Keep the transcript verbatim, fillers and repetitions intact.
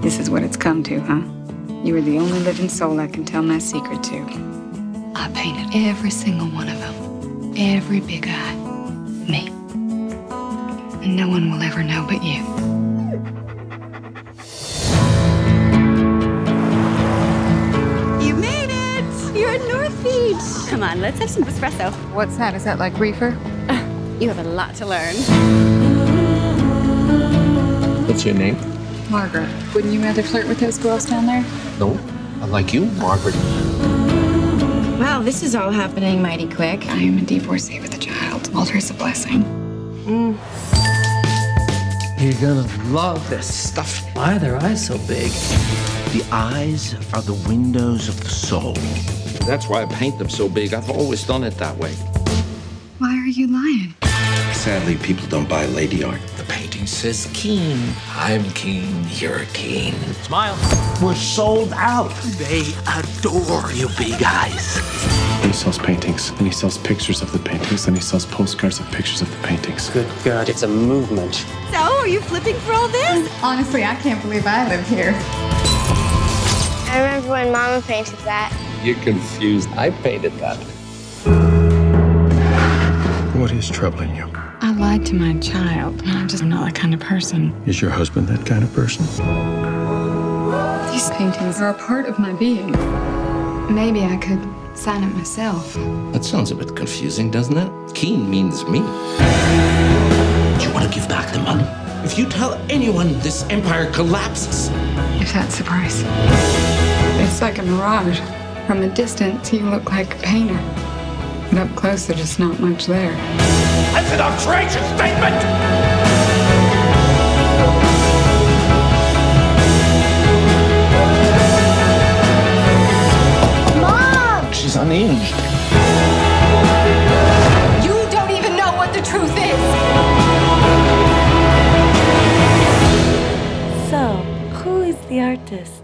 This is what it's come to, huh? You are the only living soul I can tell my secret to. I painted every single one of them. Every big eye. Me. And no one will ever know but you. You made it! You're at North Beach. Come on, let's have some espresso. What's that? Is that like reefer? You have a lot to learn. What's your name? Margaret. Wouldn't you rather flirt with those girls down there? No, I like you, Margaret. Wow, this is all happening mighty quick. I am a divorcee with a child. Walter is a blessing. Mm. You're gonna love this stuff. Why are their eyes so big? The eyes are the windows of the soul. That's why I paint them so big. I've always done it that way. Why are you lying? Sadly, people don't buy lady art. The painting says Keane. I'm Keane. You're Keane. Smile. We're sold out. They adore you big eyes. He sells paintings, and he sells pictures of the paintings, and he sells postcards of pictures of the paintings. Good God, it's a movement. So, are you flipping for all this? Honestly, I can't believe I live here. I remember when Mama painted that. You're confused. I painted that. What is troubling you? I lied to my child. I'm just not that kind of person. Is your husband that kind of person? These paintings are a part of my being. Maybe I could sign it myself. That sounds a bit confusing, doesn't it? Keane means me. Do you want to give back the money? If you tell anyone, this empire collapses. If that's the price. It's like a mirage. From a distance, you look like a painter. But up close, there's just not much there. That's an outrageous statement! Mom! She's unhinged. You don't even know what the truth is! So, who is the artist?